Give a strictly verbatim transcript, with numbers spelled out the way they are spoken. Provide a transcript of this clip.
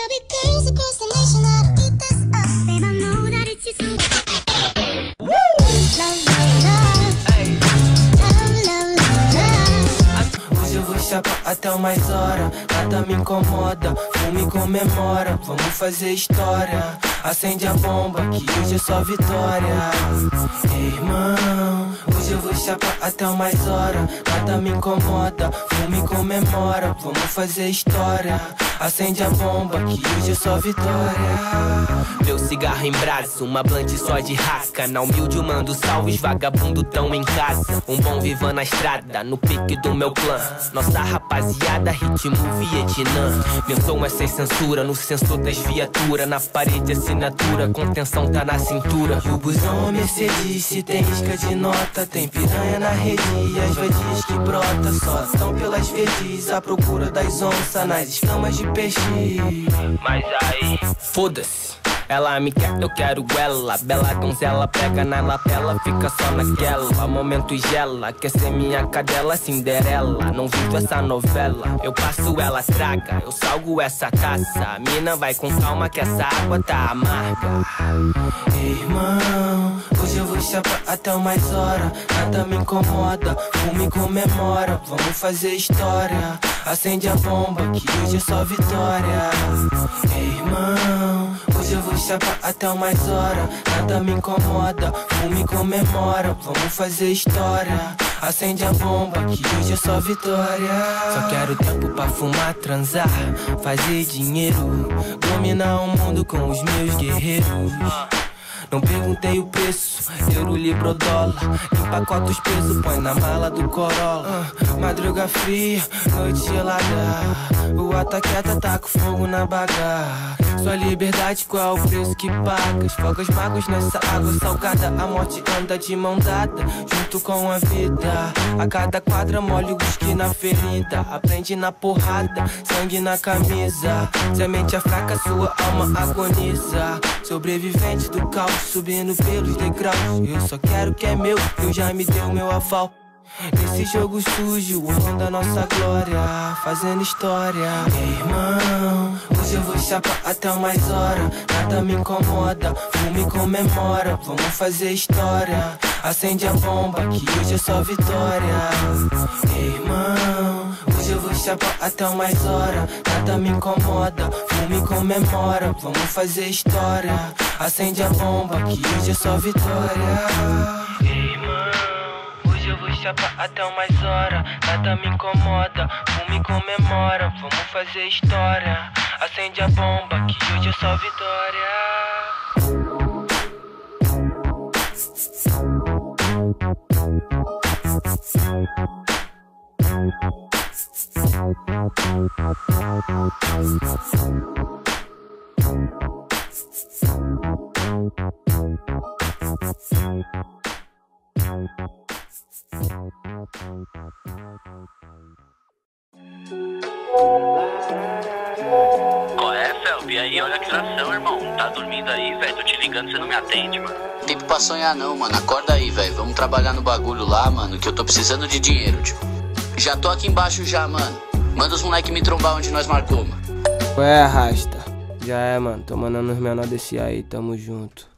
Hoje eu vou chapar até umas horas, nada me incomoda, fume comemora, vamos fazer história. Acende a bomba, que hoje é só vitória. Ei, irmão, hoje eu vou chapar até umas horas, nada me incomoda, fume comemora, vamos fazer história. Acende a bomba, que hoje é só vitória. Meu cigarro em brasa, uma blunt só de rasca. Na humilde eu mando salves, vagabundo tão em casa. Um bom vivan na estrada, no pique do meu clã. Nossa rapaziada, ritmo Vietnã. Meu som é sem censura, no sensor das viaturas. Na parede assinatura, contenção tá na cintura. E o busão é Mercedes, se tem isca de nota, tem piranha na rede e as vadias que brota. Só tão pelas verdes, à procura das onças, nas escamas de peixe. Mas aí, foda-se, ela me quer, eu quero ela. Bela donzela, pega na lapela, fica só naquela. Momento gela, quer ser minha cadela Cinderela. Não vivo essa novela, eu passo, ela traga. Eu salgo essa taça, a mina vai com calma que essa água tá amarga. Ei, irmão, hoje eu vou chapar até umas horas, nada me incomoda, fume comemora, vamos fazer história. Acende a bomba, que hoje é só vitória. Ei, irmão, hoje eu vou chapar até umas horas, nada me incomoda, fume comemora, vamos fazer história. Acende a bomba, que hoje é só vitória. Só quero tempo pra fumar, transar, fazer dinheiro, dominar o mundo com os meus guerreiros. Não perguntei o preço, euro, libra ou dólar. Empacota os pesos, põe na mala do Corolla. uh, Madruga fria, noite gelada, o ataqueta tá com fogo na baga. Sua liberdade, qual é o preço que pagas? Fogas magos nessa água salgada, a morte anda de mão dada, junto com a vida. A cada quadra molha o whisky na ferida, aprende na porrada, sangue na camisa. Se a mente é fraca, sua alma agoniza. Sobrevivente do caos, subindo pelos degraus. Eu só quero o que é meu, Deus já me deu meu aval. Nesse jogo sujo, honrando a nossa glória, fazendo história. Ei, irmão, hoje eu vou chapar até umas horas, nada me incomoda, fume comemora, vamos fazer história. Acende a bomba, que hoje é só vitória. Ei, irmão, hoje eu vou chapar até umas horas, nada me incomoda, fume comemora, vamos fazer história. Acende a bomba, que hoje é só vitória. Ei, irmão, hoje eu vou chapar até umas horas, nada me incomoda, fume comemora, vamos fazer história. Acende a bomba, que hoje é só vitória. Qual é, Felp? E aí, olha a acusação, irmão. Tá dormindo aí, velho? Tô te ligando, você não me atende, mano. Tempo pra sonhar não, mano. Acorda aí, velho. Vamos trabalhar no bagulho lá, mano, que eu tô precisando de dinheiro, tio. Já tô aqui embaixo já, mano. Manda os moleque me trombar onde nós marcou, mano. Ué, arrasta. Já é, mano. Tô mandando os menores desse aí, tamo junto.